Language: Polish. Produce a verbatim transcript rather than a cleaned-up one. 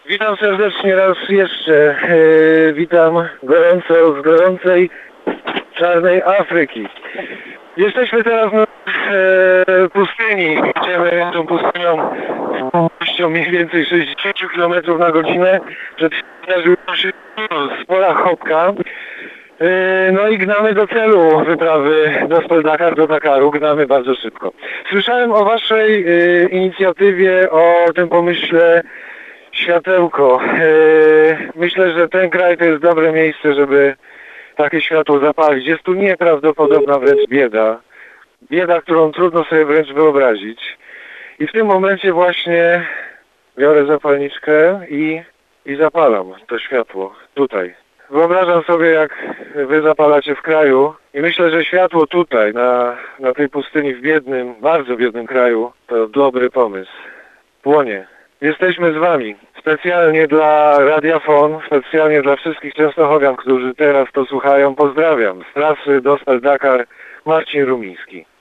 Witam serdecznie raz jeszcze. E, witam gorąco z gorącej czarnej Afryki. Jesteśmy teraz na e, pustyni. Idziemy tą pustynią z prędkością mniej więcej sześćdziesiąt kilometrów na godzinę. Przed chwilą się spora chopka. E, no i gnamy do celu wyprawy do Dakar, do Dakaru. Gnamy bardzo szybko. Słyszałem o waszej e, inicjatywie, o tym pomyśle światełko. Myślę, że ten kraj to jest dobre miejsce, żeby takie światło zapalić. Jest tu nieprawdopodobna wręcz bieda. Bieda, którą trudno sobie wręcz wyobrazić. I w tym momencie właśnie biorę zapalniczkę i, i zapalam to światło tutaj. Wyobrażam sobie, jak wy zapalacie w kraju i myślę, że światło tutaj, na, na tej pustyni w biednym, bardzo biednym kraju, to dobry pomysł. Płonie. Jesteśmy z wami. Specjalnie dla Radia Fon, specjalnie dla wszystkich Częstochowian, którzy teraz to słuchają, pozdrawiam. Z trasy Dostal Dakar, Marcin Rumiński.